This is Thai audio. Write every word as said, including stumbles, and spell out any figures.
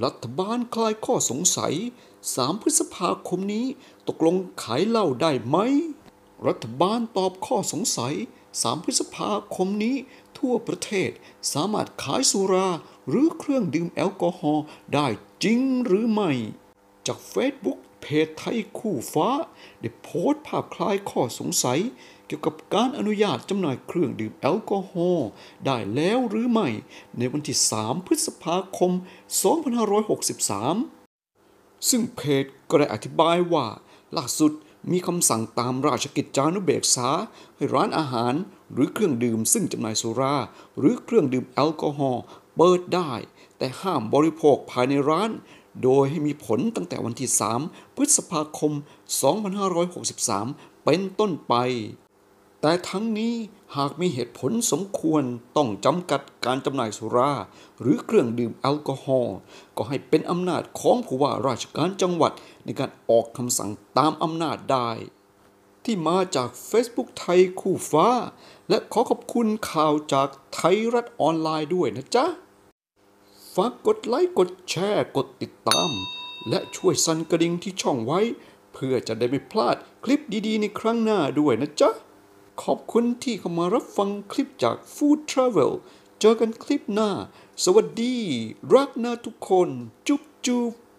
รัฐบาลคลายข้อสงสัยสามพฤษภาคมนี้ตกลงขายเหล้าได้ไหมรัฐบาลตอบข้อสงสัยสามพฤษภาคมนี้ทั่วประเทศสามารถขายสุราหรือเครื่องดื่มแอลกอฮอล์ได้จริงหรือไม่จากเฟซบุ๊กเพจไทยคู่ฟ้าได้โพสต์ภาพคลายข้อสงสัยเกี่ยวกับการอนุญาตจำหน่ายเครื่องดื่มแอลกอฮอล์ได้แล้วหรือไม่ในวันที่สามพฤษภาคมสองพันห้าร้อยหกสิบสามซึ่งเพจก็ได้อธิบายว่าล่าสุดมีคำสั่งตามราชกิจจานุเบกษาให้ร้านอาหารหรือเครื่องดื่มซึ่งจำหน่ายสุราหรือเครื่องดื่มแอลกอฮอล์เปิดได้แต่ห้ามบริโภคภายในร้านโดยให้มีผลตั้งแต่วันที่สามพฤษภาคมสองพันห้าร้อยหกสิบสามเป็นต้นไปแต่ทั้งนี้หากมีเหตุผลสมควรต้องจำกัดการจำหน่ายสุราหรือเครื่องดื่มแอลกอฮอล์ก็ให้เป็นอำนาจของผู้ว่าราชการจังหวัดในการออกคำสั่งตามอำนาจได้ที่มาจาก Facebook ไทยคู่ฟ้าและขอขอบคุณข่าวจากไทยรัฐออนไลน์ด้วยนะจ๊ะฝากกดไลค์กดแชร์กดติดตามและช่วยสั่นกระดิ่งที่ช่องไว้เพื่อจะได้ไม่พลาดคลิปดีๆในครั้งหน้าด้วยนะจ๊ะขอบคุณที่เข้ามารับฟังคลิปจาก Food Travel เจอกันคลิปหน้าสวัสดีรักนะทุกคนจุ๊บจุ๊บ